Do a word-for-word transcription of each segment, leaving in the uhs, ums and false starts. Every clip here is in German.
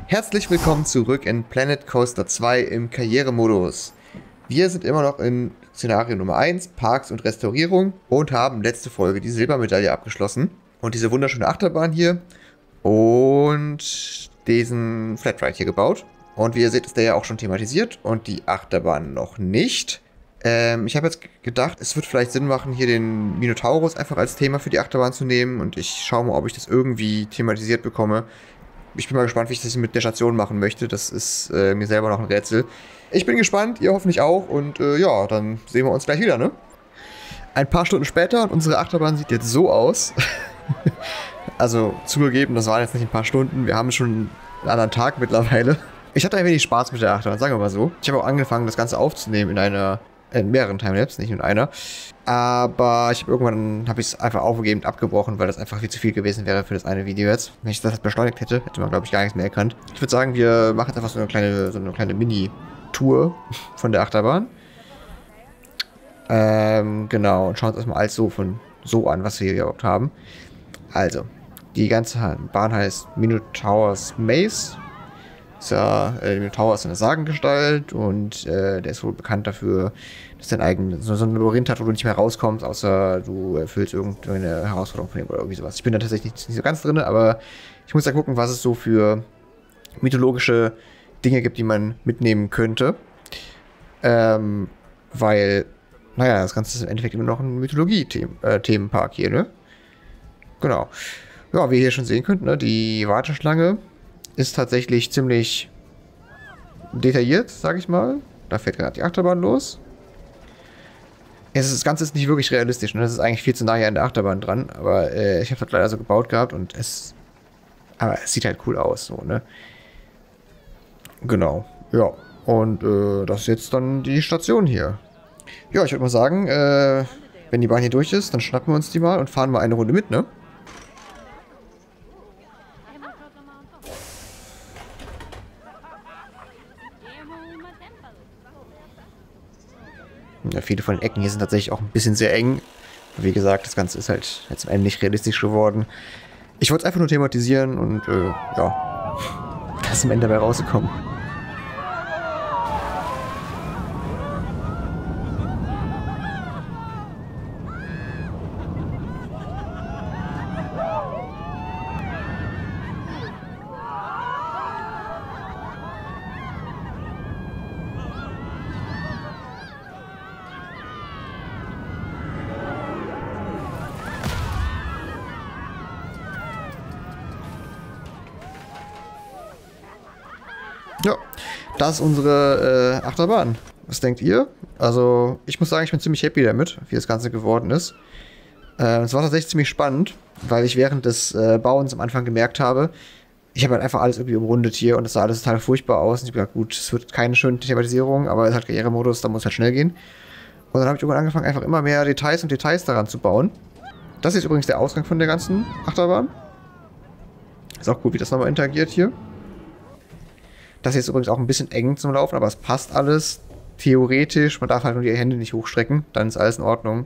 Herzlich willkommen zurück in Planet Coaster zwei im Karrieremodus. Wir sind immer noch in Szenario Nummer eins, Parks und Restaurierung, und haben letzte Folge die Silbermedaille abgeschlossen. Und diese wunderschöne Achterbahn hier und diesen Flatride hier gebaut. Und wie ihr seht, ist der ja auch schon thematisiert und die Achterbahn noch nicht. Ähm, ich habe jetzt gedacht, es wird vielleicht Sinn machen, hier den Minotaurus einfach als Thema für die Achterbahn zu nehmen. Und ich schaue mal, ob ich das irgendwie thematisiert bekomme. Ich bin mal gespannt, wie ich das mit der Station machen möchte. Das ist äh, mir selber noch ein Rätsel. Ich bin gespannt, ihr hoffentlich auch. Und äh, ja, dann sehen wir uns gleich wieder, ne? Ein paar Stunden später und unsere Achterbahn sieht jetzt so aus. Also zugegeben, das waren jetzt nicht ein paar Stunden. Wir haben schon einen anderen Tag mittlerweile. Ich hatte ein wenig Spaß mit der Achterbahn, sagen wir mal so. Ich habe auch angefangen, das Ganze aufzunehmen in einer, in mehreren Timelapse, nicht nur in einer. Aber ich habe irgendwann habe ich es einfach aufgegeben und abgebrochen, weil das einfach viel zu viel gewesen wäre für das eine Video jetzt. Wenn ich das beschleunigt hätte, hätte man, glaube ich, gar nichts mehr erkannt. Ich würde sagen, wir machen jetzt einfach so eine kleine, so eine kleine Mini-Tour von der Achterbahn. Ähm, genau, und schauen uns erstmal alles so von so an, was wir hier überhaupt haben. Also, die ganze Bahn heißt Minotaurus Maze. Ist ja, äh, Minotaur ist eine Sagengestalt und äh, der ist wohl bekannt dafür, dass dein eigenes so, so ein Labyrinth hat, wo du nicht mehr rauskommst, außer du erfüllst irgendeine Herausforderung von ihm oder irgendwie sowas. Ich bin da tatsächlich nicht, nicht so ganz drin, aber ich muss da gucken, was es so für mythologische Dinge gibt, die man mitnehmen könnte. Ähm, weil, naja, das Ganze ist im Endeffekt immer noch ein Mythologie-Themenpark hier, ne? Genau. Ja, wie ihr hier schon sehen könnt, ne, die Warteschlange ist tatsächlich ziemlich detailliert, sage ich mal. Da fährt gerade die Achterbahn los. Es ist, das Ganze ist nicht wirklich realistisch, ne? Das ist eigentlich viel zu nahe an der Achterbahn dran, aber äh, ich habe das leider so gebaut gehabt und es, aber es sieht halt cool aus, so, ne? Genau, ja. Und äh, das ist jetzt dann die Station hier. Ja, ich würde mal sagen, äh, wenn die Bahn hier durch ist, dann schnappen wir uns die mal und fahren mal eine Runde mit, ne? Ja, viele von den Ecken hier sind tatsächlich auch ein bisschen sehr eng. Wie gesagt, das Ganze ist halt jetzt am Ende nicht realistisch geworden. Ich wollte es einfach nur thematisieren und äh, ja, das ist am Ende dabei rausgekommen. Ja, das ist unsere äh, Achterbahn. Was denkt ihr? Also, ich muss sagen, ich bin ziemlich happy damit, wie das Ganze geworden ist. Äh, es war tatsächlich ziemlich spannend, weil ich während des äh, Bauens am Anfang gemerkt habe, ich habe halt einfach alles irgendwie umrundet hier und es sah alles total furchtbar aus. Und ich habe gedacht, gut, es wird keine schöne Thematisierung, aber es ist halt Karrieremodus, da muss halt schnell gehen. Und dann habe ich irgendwann angefangen, einfach immer mehr Details und Details daran zu bauen. Das ist übrigens der Ausgang von der ganzen Achterbahn. Ist auch gut, wie das nochmal interagiert hier. Das hier ist übrigens auch ein bisschen eng zum Laufen, aber es passt alles. Theoretisch, man darf halt nur die Hände nicht hochstrecken, dann ist alles in Ordnung.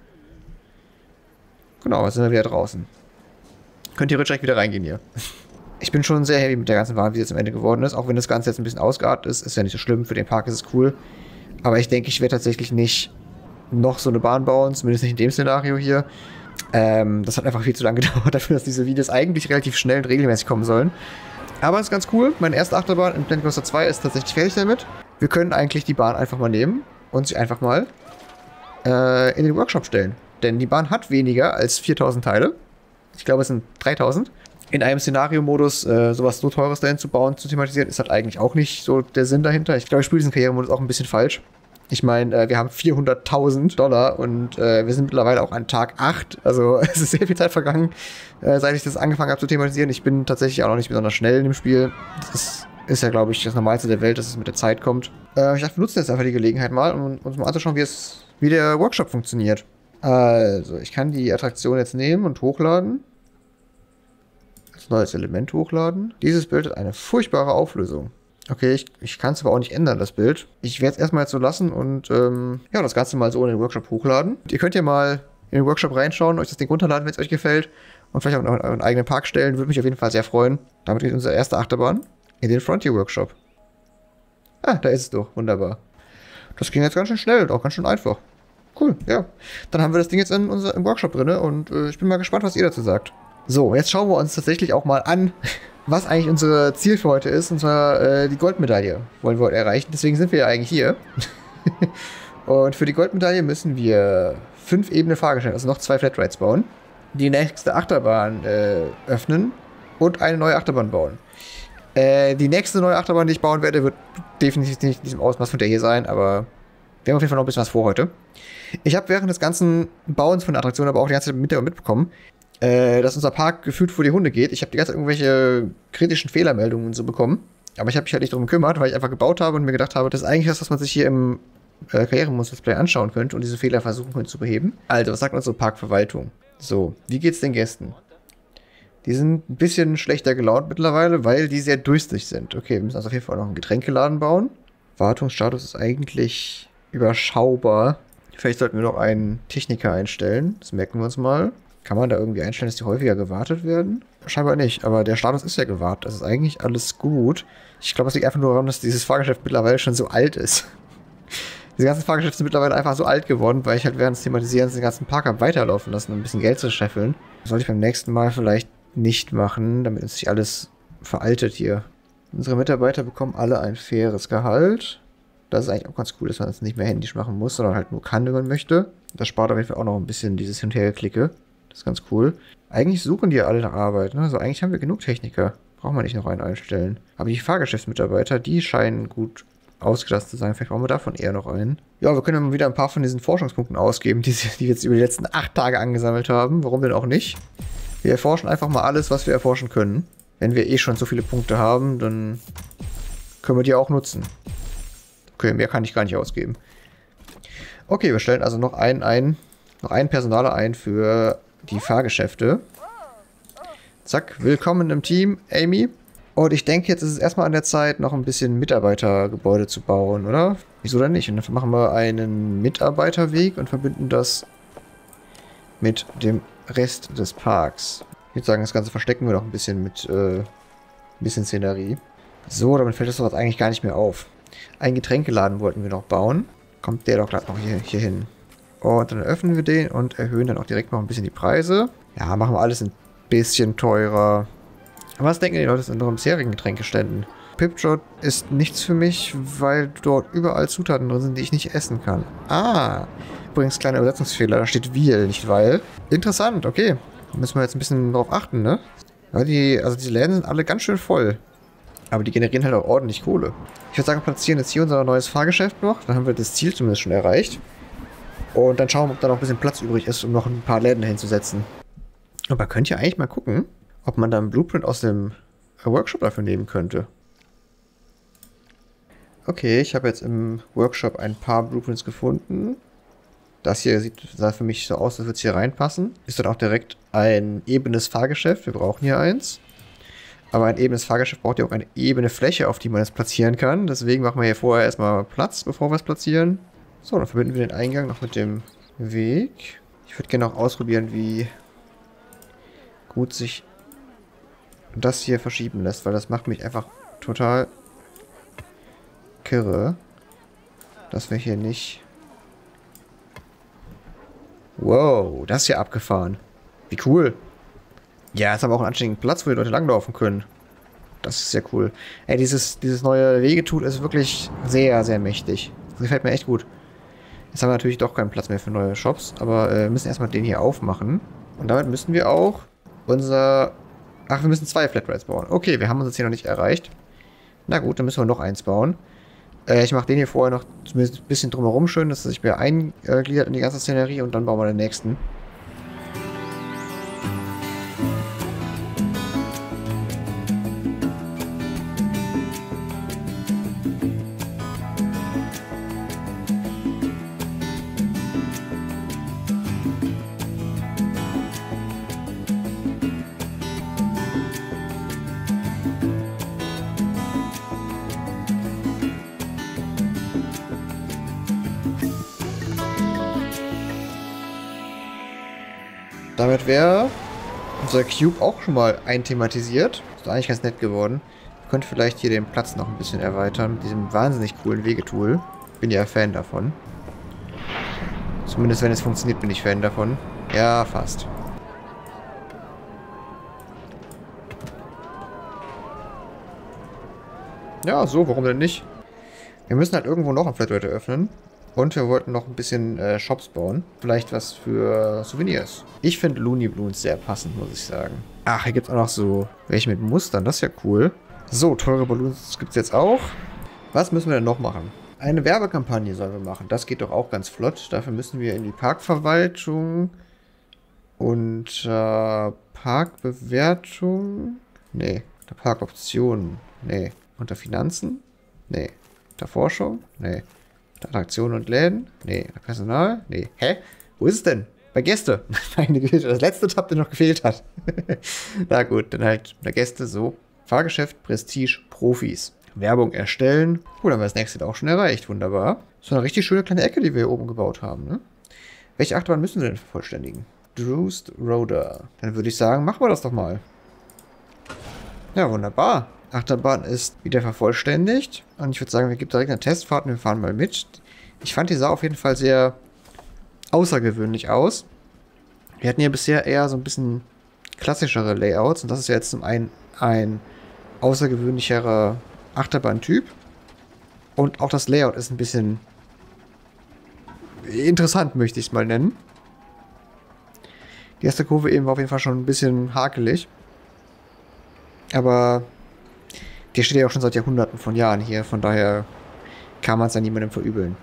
Genau, jetzt sind wir wieder draußen. Könnt ihr direkt wieder reingehen hier. Ich bin schon sehr happy mit der ganzen Bahn, wie sie jetzt am Ende geworden ist. Auch wenn das Ganze jetzt ein bisschen ausgeartet ist, ist ja nicht so schlimm. Für den Park ist es cool. Aber ich denke, ich werde tatsächlich nicht noch so eine Bahn bauen, zumindest nicht in dem Szenario hier. Ähm, das hat einfach viel zu lange gedauert dafür, dass diese Videos eigentlich relativ schnell und regelmäßig kommen sollen. Aber es ist ganz cool. Meine erste Achterbahn in Planet Coaster zwei ist tatsächlich fertig damit. Wir können eigentlich die Bahn einfach mal nehmen und sie einfach mal äh, in den Workshop stellen. Denn die Bahn hat weniger als viertausend Teile. Ich glaube, es sind dreitausend. In einem Szenario-Modus äh, sowas so Teures dahin zu bauen, zu thematisieren, ist halt eigentlich auch nicht so der Sinn dahinter. Ich glaube, ich spiele diesen Karrieremodus auch ein bisschen falsch. Ich meine, äh, wir haben vierhunderttausend Dollar und äh, wir sind mittlerweile auch an Tag acht. Also es ist sehr viel Zeit vergangen, äh, seit ich das angefangen habe zu thematisieren. Ich bin tatsächlich auch noch nicht besonders schnell in dem Spiel. Das ist, ist ja, glaube ich, das Normalste der Welt, dass es mit der Zeit kommt. Äh, ich dachte, wir nutzen jetzt einfach die Gelegenheit mal, um uns mal anzuschauen, wie, es, wie der Workshop funktioniert. Also, ich kann die Attraktion jetzt nehmen und hochladen. Als neues Element hochladen. Dieses Bild hat eine furchtbare Auflösung. Okay, ich, ich kann es aber auch nicht ändern, das Bild. Ich werde es erstmal jetzt so lassen und ähm, ja, das Ganze mal so in den Workshop hochladen. Ihr könnt ja mal in den Workshop reinschauen, euch das Ding runterladen, wenn es euch gefällt. Und vielleicht auch in euren eigenen Park stellen. Würde mich auf jeden Fall sehr freuen. Damit geht unsere erste Achterbahn In den Frontier Workshop. Ah, da ist es doch. Wunderbar. Das ging jetzt ganz schön schnell und auch ganz schön einfach. Cool, ja. Dann haben wir das Ding jetzt in unser, im Workshop drin und äh, ich bin mal gespannt, was ihr dazu sagt. So, jetzt schauen wir uns tatsächlich auch mal an, was eigentlich unser Ziel für heute ist, und zwar äh, die Goldmedaille wollen wir heute erreichen. Deswegen sind wir ja eigentlich hier. Und für die Goldmedaille müssen wir fünf Ebene Fahrgeschäfte, also noch zwei Flatrides bauen, die nächste Achterbahn äh, öffnen und eine neue Achterbahn bauen. Äh, die nächste neue Achterbahn, die ich bauen werde, wird definitiv nicht in diesem Ausmaß von der hier sein, aber wir haben auf jeden Fall noch ein bisschen was vor heute. Ich habe während des ganzen Bauens von der Attraktion aber auch die ganze Zeit mit mitbekommen, äh, dass unser Park gefühlt vor die Hunde geht. Ich habe die ganze Zeit irgendwelche kritischen Fehlermeldungen und so bekommen, aber ich habe mich halt nicht darum gekümmert, weil ich einfach gebaut habe und mir gedacht habe, das ist eigentlich das, was man sich hier im äh, Karrieremodus-Display anschauen könnte und diese Fehler versuchen könnte zu beheben. Also, was sagt unsere Parkverwaltung? So, wie geht's den Gästen? Die sind ein bisschen schlechter gelaunt mittlerweile, weil die sehr durstig sind. Okay, wir müssen also auf jeden Fall noch einen Getränkeladen bauen. Wartungsstatus ist eigentlich überschaubar. Vielleicht sollten wir noch einen Techniker einstellen. Das merken wir uns mal. Kann man da irgendwie einstellen, dass die häufiger gewartet werden? Scheinbar nicht, aber der Status ist ja gewartet. Das ist eigentlich alles gut. Ich glaube, es liegt einfach nur daran, dass dieses Fahrgeschäft mittlerweile schon so alt ist. Diese ganzen Fahrgeschäfte sind mittlerweile einfach so alt geworden, weil ich halt während des Thematisierens den ganzen Park habe weiterlaufen lassen, um ein bisschen Geld zu scheffeln. Das sollte ich beim nächsten Mal vielleicht nicht machen, damit uns nicht alles veraltet hier. Unsere Mitarbeiter bekommen alle ein faires Gehalt. Das ist eigentlich auch ganz cool, dass man das nicht mehr händisch machen muss, sondern halt nur kann, wenn man möchte. Das spart auf jeden Fall auch noch ein bisschen dieses Hin- und Herklicke. Das ist ganz cool. Eigentlich suchen die ja alle nach Arbeit, ne? Also eigentlich haben wir genug Techniker. Brauchen wir nicht noch einen einstellen. Aber die Fahrgeschäftsmitarbeiter, die scheinen gut ausgelastet zu sein. Vielleicht brauchen wir davon eher noch einen. Ja, wir können mal wieder ein paar von diesen Forschungspunkten ausgeben, die, die wir jetzt über die letzten acht Tage angesammelt haben. Warum denn auch nicht? Wir erforschen einfach mal alles, was wir erforschen können. Wenn wir eh schon so viele Punkte haben, dann können wir die auch nutzen. Okay, mehr kann ich gar nicht ausgeben. Okay, wir stellen also noch einen ein, noch einen Personaler ein für die Fahrgeschäfte. Zack, willkommen im Team, Amy. Und ich denke, jetzt ist es erstmal an der Zeit, noch ein bisschen Mitarbeitergebäude zu bauen, oder? Wieso denn nicht? Und dann machen wir einen Mitarbeiterweg und verbinden das mit dem Rest des Parks. Ich würde sagen, das Ganze verstecken wir noch ein bisschen mit äh, ein bisschen Szenerie. So, damit fällt das sowas eigentlich gar nicht mehr auf. Einen Getränkeladen wollten wir noch bauen. Kommt der doch gerade noch hier, hier hin. Und dann öffnen wir den und erhöhen dann auch direkt noch ein bisschen die Preise. Ja, machen wir alles ein bisschen teurer. Aber was denken die Leute in unseren bisherigen Getränkeständen? Pipjot ist nichts für mich, weil dort überall Zutaten drin sind, die ich nicht essen kann. Ah, übrigens kleiner Übersetzungsfehler, da steht Wiel, nicht weil. Interessant, okay. Da müssen wir jetzt ein bisschen drauf achten, ne? Ja, die, also diese Läden sind alle ganz schön voll. Aber die generieren halt auch ordentlich Kohle. Ich würde sagen, wir platzieren jetzt hier unser neues Fahrgeschäft noch. Dann haben wir das Ziel zumindest schon erreicht. Und dann schauen wir, ob da noch ein bisschen Platz übrig ist, um noch ein paar Läden hinzusetzen. Und man könnte ja eigentlich mal gucken, ob man da einen Blueprint aus dem Workshop dafür nehmen könnte. Okay, ich habe jetzt im Workshop ein paar Blueprints gefunden. Das hier sieht sah für mich so aus, als würde es hier reinpassen. Ist dann auch direkt ein ebenes Fahrgeschäft. Wir brauchen hier eins. Aber ein ebenes Fahrgeschäft braucht ja auch eine ebene Fläche, auf die man es platzieren kann. Deswegen machen wir hier vorher erstmal Platz, bevor wir es platzieren. So, dann verbinden wir den Eingang noch mit dem Weg. Ich würde gerne auch ausprobieren, wie gut sich das hier verschieben lässt, weil das macht mich einfach total kirre, dass wir hier nicht... Wow, das ist ja abgefahren. Wie cool. Ja, jetzt haben wir auch einen anständigen Platz, wo die Leute langlaufen können. Das ist sehr cool. Ey, dieses, dieses neue Wegetool ist wirklich sehr, sehr mächtig. Das gefällt mir echt gut. Jetzt haben wir natürlich doch keinen Platz mehr für neue Shops, aber wir äh, müssen erstmal den hier aufmachen. Und damit müssen wir auch unser... Ach, wir müssen zwei Flatrides bauen. Okay, wir haben uns jetzt hier noch nicht erreicht. Na gut, dann müssen wir noch eins bauen. Äh, ich mache den hier vorher noch zumindest ein bisschen drumherum schön, dass er sich mehr eingliedert in die ganze Szenerie und dann bauen wir den nächsten. Damit wäre unser Cube auch schon mal einthematisiert. Ist eigentlich ganz nett geworden. Wir könnte vielleicht hier den Platz noch ein bisschen erweitern mit diesem wahnsinnig coolen Wegetool. Bin ja Fan davon. Zumindest wenn es funktioniert, bin ich Fan davon. Ja, fast. Ja, so, warum denn nicht? Wir müssen halt irgendwo noch ein Flatrate öffnen. Und wir wollten noch ein bisschen äh, Shops bauen. Vielleicht was für Souvenirs. Ich finde Looney Balloons sehr passend, muss ich sagen. Ach, hier gibt es auch noch so welche mit Mustern. Das ist ja cool. So, teure Balloons gibt es jetzt auch. Was müssen wir denn noch machen? Eine Werbekampagne sollen wir machen. Das geht doch auch ganz flott. Dafür müssen wir in die Parkverwaltung und äh, Parkbewertung. Nee, unter Parkoptionen. Nee. Unter Finanzen? Nee. Unter Forschung? Nee. Unter Attraktionen und Läden? Nee. Unter Personal? Nee. Hä? Wo ist es denn? Bei Gäste. Meine Güte, das letzte Tab, der noch gefehlt hat. Na gut, dann halt unter Gäste so. Fahrgeschäft, Prestige, Profis. Werbung erstellen. Gut, dann haben wir das nächste auch schon erreicht. Wunderbar. So eine richtig schöne kleine Ecke, die wir hier oben gebaut haben, ne? Welche Achterbahn müssen wir denn vervollständigen? Droost Roder. Dann würde ich sagen, machen wir das doch mal. Ja, wunderbar. Achterbahn ist wieder vervollständigt. Und ich würde sagen, wir geben direkt eine Testfahrt und wir fahren mal mit. Ich fand, die sah auf jeden Fall sehr außergewöhnlich aus. Wir hatten ja bisher eher so ein bisschen klassischere Layouts. Und das ist ja jetzt zum einen ein außergewöhnlicherer Achterbahntyp. Und auch das Layout ist ein bisschen interessant, möchte ich es mal nennen. Die erste Kurve eben war auf jeden Fall schon ein bisschen hakelig. Aber die steht ja auch schon seit Jahrhunderten von Jahren hier. Von daher kann man es ja niemandem verübeln.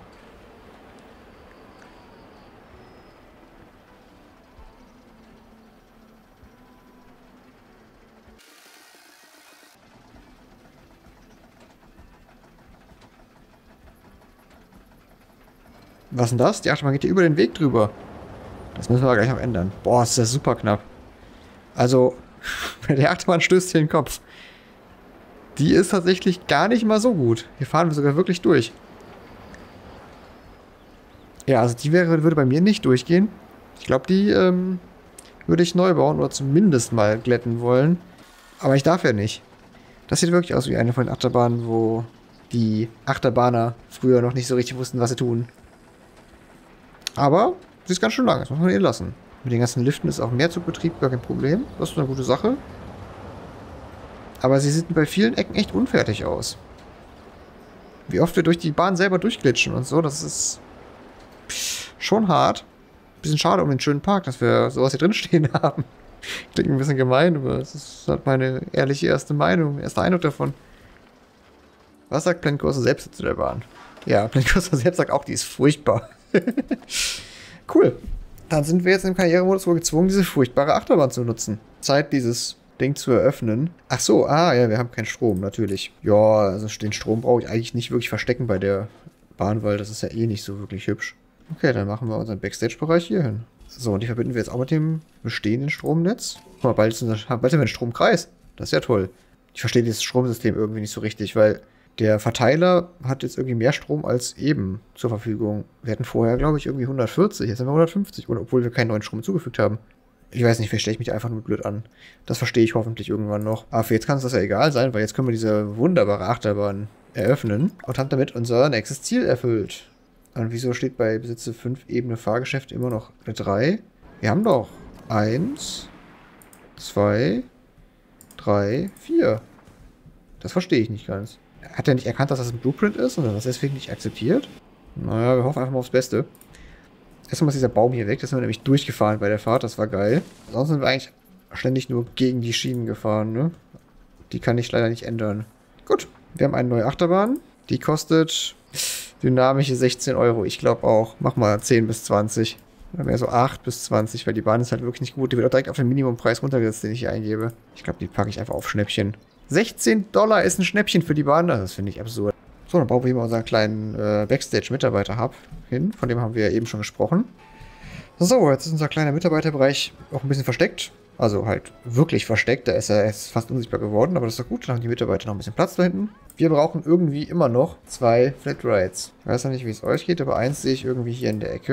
Was denn das? Die Achterbahn geht hier über den Weg drüber. Das müssen wir gleich noch ändern. Boah, ist das super knapp. Also, der Achterbahn stößt hier den Kopf. Die ist tatsächlich gar nicht mal so gut. Hier fahren wir sogar wirklich durch. Ja, also die wäre, würde bei mir nicht durchgehen. Ich glaube, die ähm, würde ich neu bauen oder zumindest mal glätten wollen. Aber ich darf ja nicht. Das sieht wirklich aus wie eine von den Achterbahnen, wo die Achterbahner früher noch nicht so richtig wussten, was sie tun. Aber sie ist ganz schön lang, das muss man ihr lassen. Mit den ganzen Liften ist auch mehr Zugbetrieb gar kein Problem. Das ist eine gute Sache. Aber sie sieht bei vielen Ecken echt unfertig aus. Wie oft wir durch die Bahn selber durchglitschen und so, das ist schon hart. Bisschen schade um den schönen Park, dass wir sowas hier drin stehen haben. Klingt ein bisschen gemein, aber das ist halt meine ehrliche erste Meinung, erster Eindruck davon. Was sagt Planet Coaster selbst zu der Bahn? Ja, Planet Coaster selbst sagt auch, die ist furchtbar. Cool. Dann sind wir jetzt im Karrieremodus wohl gezwungen, diese furchtbare Achterbahn zu nutzen. Zeit, dieses Ding zu eröffnen. Ach so, ah ja, wir haben keinen Strom, natürlich. Ja, also den Strom brauche ich eigentlich nicht wirklich verstecken bei der Bahn, weil das ist ja eh nicht so wirklich hübsch. Okay, dann machen wir unseren Backstage-Bereich hier hin. So, und die verbinden wir jetzt auch mit dem bestehenden Stromnetz. Guck mal, bald, ist unser, bald haben wir einen Stromkreis. Das ist ja toll. Ich verstehe dieses Stromsystem irgendwie nicht so richtig, weil der Verteiler hat jetzt irgendwie mehr Strom als eben zur Verfügung. Wir hatten vorher, glaube ich, irgendwie hundertvierzig. Jetzt haben wir hundertfünfzig, obwohl wir keinen neuen Strom zugefügt haben. Ich weiß nicht, vielleicht stelle ich mich einfach nur blöd an. Das verstehe ich hoffentlich irgendwann noch. Aber für jetzt kann es das ja egal sein, weil jetzt können wir diese wunderbare Achterbahn eröffnen und haben damit unser nächstes Ziel erfüllt. Und wieso steht bei Besitze fünf Ebene Fahrgeschäft immer noch eine drei? Wir haben doch eins, zwei, drei, vier. Das verstehe ich nicht ganz. Hat er nicht erkannt, dass das ein Blueprint ist und das deswegen nicht akzeptiert? Naja, wir hoffen einfach mal aufs Beste. Erstmal ist dieser Baum hier weg, da sind wir nämlich durchgefahren bei der Fahrt, das war geil. Sonst sind wir eigentlich ständig nur gegen die Schienen gefahren, ne? Die kann ich leider nicht ändern. Gut, wir haben eine neue Achterbahn. Die kostet dynamische sechzehn Euro. Ich glaube auch. Mach mal zehn bis zwanzig. Oder mehr so acht bis zwanzig, weil die Bahn ist halt wirklich nicht gut. Die wird auch direkt auf den Minimumpreis runtergesetzt, den ich hier eingebe. Ich glaube, die packe ich einfach auf Schnäppchen. sechzehn Dollar ist ein Schnäppchen für die Bahn. Das finde ich absurd. So, dann bauen wir hier mal unseren kleinen äh, Backstage-Mitarbeiter-Hub hin. Von dem haben wir ja eben schon gesprochen. So, jetzt ist unser kleiner Mitarbeiterbereich auch ein bisschen versteckt. Also halt wirklich versteckt. Da ist er jetzt fast unsichtbar geworden. Aber das ist doch gut. Dann haben die Mitarbeiter noch ein bisschen Platz da hinten. Wir brauchen irgendwie immer noch zwei Flatrides. Ich weiß noch nicht, wie es euch geht, aber eins sehe ich irgendwie hier in der Ecke.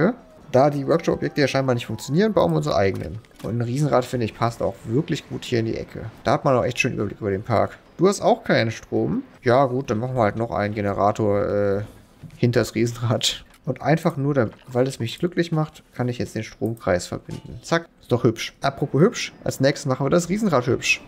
Da die Workshop-Objekte ja scheinbar nicht funktionieren, bauen wir unsere eigenen. Und ein Riesenrad, finde ich, passt auch wirklich gut hier in die Ecke. Da hat man auch echt schön Überblick über den Park. Du hast auch keinen Strom. Ja gut, dann machen wir halt noch einen Generator äh, hinter das Riesenrad. Und einfach nur, da, weil es mich glücklich macht, kann ich jetzt den Stromkreis verbinden. Zack, ist doch hübsch. Apropos hübsch, als nächstes machen wir das Riesenrad hübsch.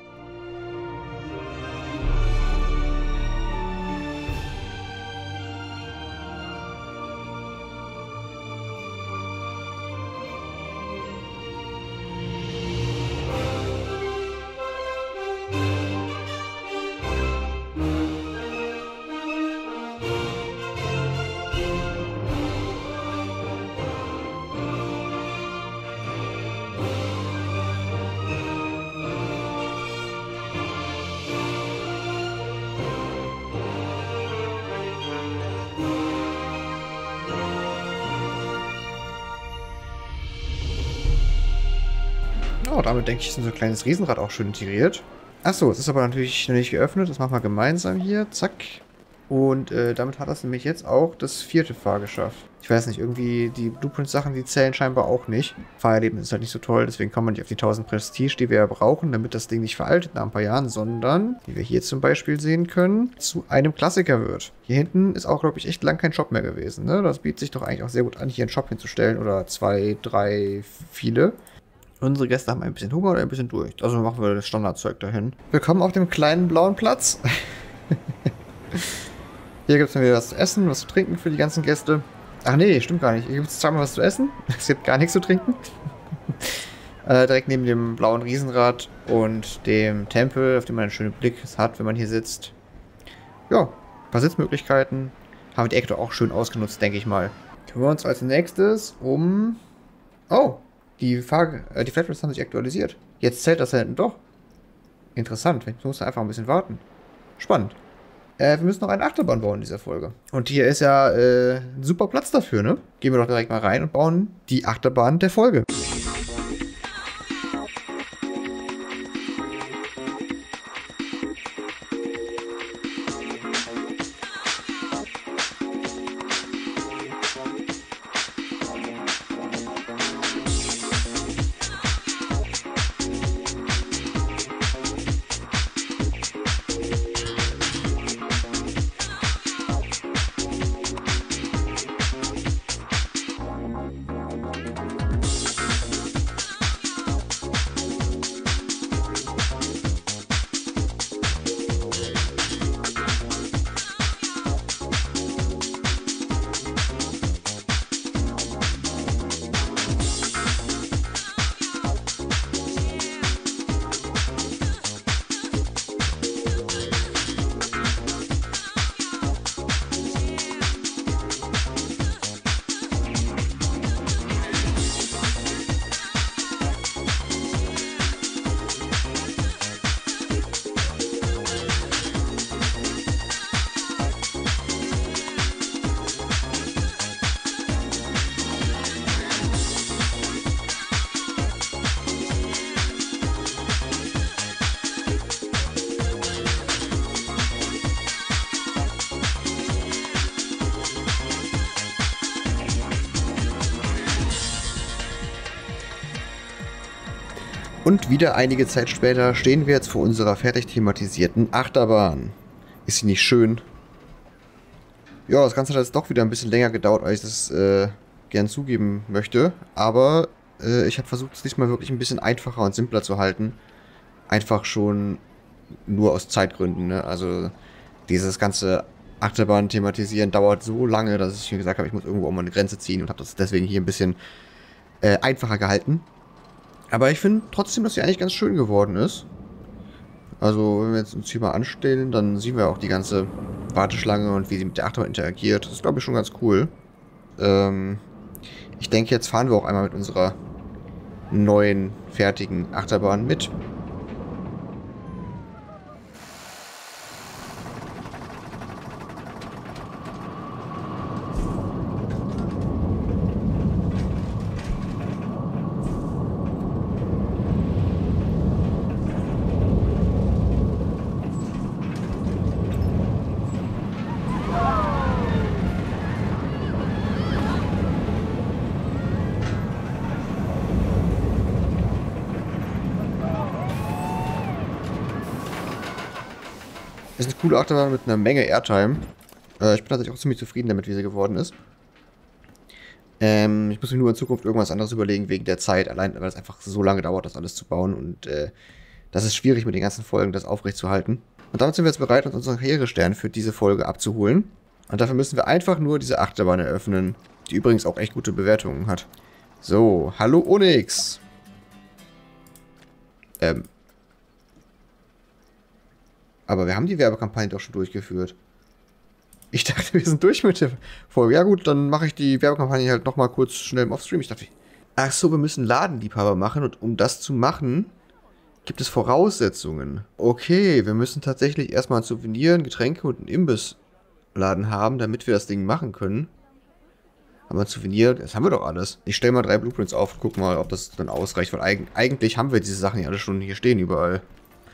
Oh, damit denke ich, ist unser kleines Riesenrad auch schön integriert. Achso, es ist aber natürlich noch nicht geöffnet. Das machen wir gemeinsam hier. Zack. Und äh, damit hat das nämlich jetzt auch das vierte Fahrgeschäft. Ich weiß nicht, irgendwie die Blueprint-Sachen, die zählen scheinbar auch nicht. Fahrerlebnis ist halt nicht so toll, deswegen kommen wir nicht auf die tausend Prestige, die wir ja brauchen, damit das Ding nicht veraltet nach ein paar Jahren, sondern, wie wir hier zum Beispiel sehen können, zu einem Klassiker wird. Hier hinten ist auch, glaube ich, echt lang kein Shop mehr gewesen. Ne? Das bietet sich doch eigentlich auch sehr gut an, hier einen Shop hinzustellen oder zwei, drei, viele. Unsere Gäste haben ein bisschen Hunger oder ein bisschen durch. Also machen wir das Standardzeug dahin. Willkommen auf dem kleinen blauen Platz. Hier gibt es dann wieder was zu essen, was zu trinken für die ganzen Gäste. Ach nee, stimmt gar nicht. Hier gibt es zweimal was zu essen. Es gibt gar nichts zu trinken. äh, direkt neben dem blauen Riesenrad und dem Tempel, auf dem man einen schönen Blick hat, wenn man hier sitzt. Ja, ein paar Sitzmöglichkeiten. Haben wir die Ecke doch auch schön ausgenutzt, denke ich mal. Kümmern wir uns als nächstes um... Oh, die, Fahr äh, die Flatrates haben sich aktualisiert. Jetzt zählt das da hinten doch. Interessant. Ich muss da einfach ein bisschen warten. Spannend. Äh, wir müssen noch eine Achterbahn bauen in dieser Folge. Und hier ist ja äh, ein super Platz dafür, ne? Gehen wir doch direkt mal rein und bauen die Achterbahn der Folge. Und wieder einige Zeit später stehen wir jetzt vor unserer fertig thematisierten Achterbahn. Ist sie nicht schön? Ja, das Ganze hat jetzt doch wieder ein bisschen länger gedauert, als ich das äh, gern zugeben möchte. Aber äh, ich habe versucht, es diesmal wirklich ein bisschen einfacher und simpler zu halten. Einfach schon nur aus Zeitgründen. Ne? Also dieses ganze Achterbahn thematisieren dauert so lange, dass ich mir gesagt habe, ich muss irgendwo auch mal eine Grenze ziehen und habe das deswegen hier ein bisschen äh, einfacher gehalten. Aber ich finde trotzdem, dass sie eigentlich ganz schön geworden ist. Also, wenn wir jetzt uns hier mal anstellen, dann sehen wir auch die ganze Warteschlange und wie sie mit der Achterbahn interagiert. Das ist, glaube ich, schon ganz cool. Ähm, ich denke, jetzt fahren wir auch einmal mit unserer neuen, fertigen Achterbahn mit. Ist eine coole Achterbahn mit einer Menge Airtime. Äh, ich bin tatsächlich auch ziemlich zufrieden damit, wie sie geworden ist. Ähm, ich muss mir nur in Zukunft irgendwas anderes überlegen wegen der Zeit. Allein, weil es einfach so lange dauert, das alles zu bauen. Und äh, das ist schwierig mit den ganzen Folgen, das aufrechtzuerhalten. Und damit sind wir jetzt bereit, uns unseren Karrierestern für diese Folge abzuholen. Und dafür müssen wir einfach nur diese Achterbahn eröffnen, die übrigens auch echt gute Bewertungen hat. So, hallo Onyx. Ähm. Aber wir haben die Werbekampagne doch schon durchgeführt. Ich dachte, wir sind durch mit der Folge. Ja gut, dann mache ich die Werbekampagne halt nochmal kurz schnell im Offstream. Ich dachte, ach so, wir müssen Ladenliebhaber machen. Und um das zu machen, gibt es Voraussetzungen. Okay, wir müssen tatsächlich erstmal ein Souvenir, ein Getränke und einen Imbissladen haben, damit wir das Ding machen können. Aber ein Souvenir, das haben wir doch alles. Ich stelle mal drei Blueprints auf und guck mal, ob das dann ausreicht. Weil eig eigentlich haben wir diese Sachen ja alle schon hier stehen, überall.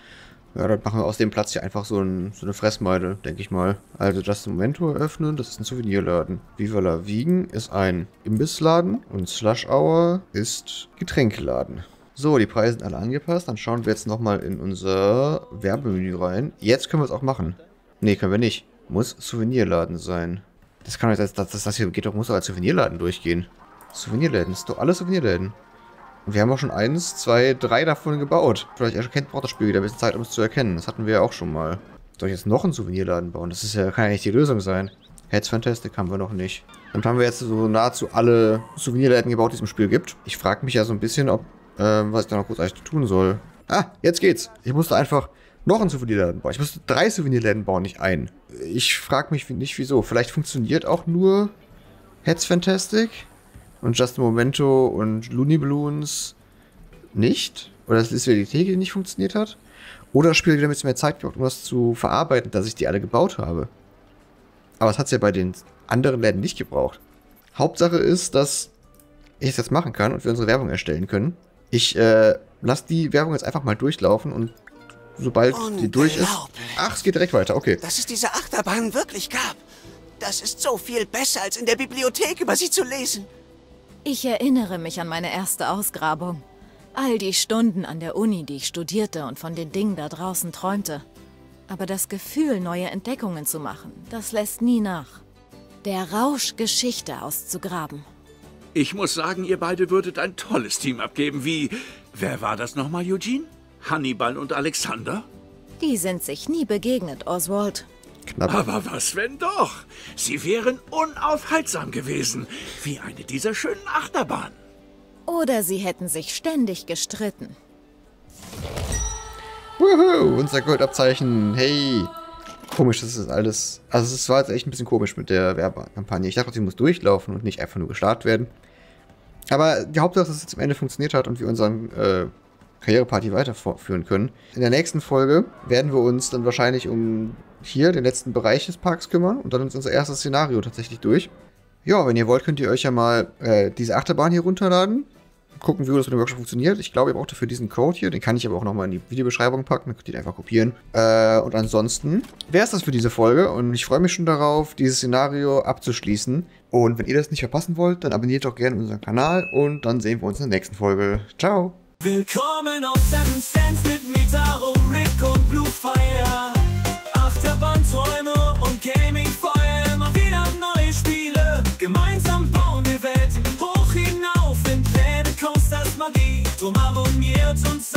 Ja, dann machen wir aus dem Platz hier einfach so, ein, so eine Fressmeile, denke ich mal. Also das Momento eröffnen, das ist ein Souvenirladen. Viva la Wiegen ist ein Imbissladen und Slush Hour ist Getränkeladen. So, die Preise sind alle angepasst. Dann schauen wir jetzt nochmal in unser Werbemenü rein. Jetzt können wir es auch machen. Nee, können wir nicht. Muss Souvenirladen sein. Das kann doch, das, das, das hier geht doch, muss doch als Souvenirladen durchgehen. Souvenirläden, das ist doch alles Souvenirläden. Und wir haben auch schon eins, zwei, drei davon gebaut. Vielleicht erkennt braucht das Spiel wieder ein bisschen Zeit, um es zu erkennen. Das hatten wir ja auch schon mal. Soll ich jetzt noch einen Souvenirladen bauen? Das ist ja, kann ja nicht die Lösung sein. Heads Fantastic haben wir noch nicht. Dann haben wir jetzt so nahezu alle Souvenirläden gebaut, die es im Spiel gibt. Ich frage mich ja so ein bisschen, ob, äh, was ich da noch kurz eigentlich tun soll. Ah, jetzt geht's. Ich musste einfach noch einen Souvenirladen bauen. Ich musste drei Souvenirläden bauen, nicht einen. Ich frage mich nicht, wieso. Vielleicht funktioniert auch nur Heads Fantastic und Just a Momento und Looney Balloons nicht. Oder das ist wieder die Theke, die nicht funktioniert hat. Oder das Spiel wieder ein bisschen mehr Zeit gebraucht, um das zu verarbeiten, dass ich die alle gebaut habe. Aber das hat es ja bei den anderen Läden nicht gebraucht. Hauptsache ist, dass ich es jetzt machen kann und wir unsere Werbung erstellen können. Ich äh, lasse die Werbung jetzt einfach mal durchlaufen und sobald die durch ist... Ach, es geht direkt weiter, okay. Dass es diese Achterbahn wirklich gab. Das ist so viel besser, als in der Bibliothek über sie zu lesen. Ich erinnere mich an meine erste Ausgrabung. All die Stunden an der Uni, die ich studierte und von den Dingen da draußen träumte. Aber das Gefühl, neue Entdeckungen zu machen, das lässt nie nach. Der Rausch, Geschichte auszugraben. Ich muss sagen, ihr beide würdet ein tolles Team abgeben, wie... Wer war das nochmal, Eugene? Hannibal und Alexander? Die sind sich nie begegnet, Oswald. Knapp. Aber was, wenn doch? Sie wären unaufhaltsam gewesen, wie eine dieser schönen Achterbahnen. Oder sie hätten sich ständig gestritten. Wuhu, unser Goldabzeichen. Hey. Komisch, das ist alles... Also es war jetzt echt ein bisschen komisch mit der Werbekampagne. Ich dachte, sie muss durchlaufen und nicht einfach nur gestartet werden. Aber die Hauptsache, dass es jetzt am Ende funktioniert hat und wir unseren äh, Karriereparty weiterführen können. In der nächsten Folge werden wir uns dann wahrscheinlich um hier den letzten Bereich des Parks kümmern und dann ist unser erstes Szenario tatsächlich durch. Ja, wenn ihr wollt, könnt ihr euch ja mal äh, diese Achterbahn hier runterladen. Gucken, wie das mit dem Workshop funktioniert. Ich glaube, ihr braucht dafür diesen Code hier. Den kann ich aber auch nochmal in die Videobeschreibung packen. Dann könnt ihr den einfach kopieren. Äh, und ansonsten wäre es das für diese Folge. Und ich freue mich schon darauf, dieses Szenario abzuschließen. Und wenn ihr das nicht verpassen wollt, dann abonniert doch gerne unseren Kanal. Und dann sehen wir uns in der nächsten Folge. Ciao! Willkommen auf Seven Sands mit Mitaro, Rick und Blue Fire. Achterbahnträume und Gaming-Feuer. Immer wieder neue Spiele. Gemeinsam bauen wir Welt hoch hinauf in Planet Coasters Magie. Drum abonniert uns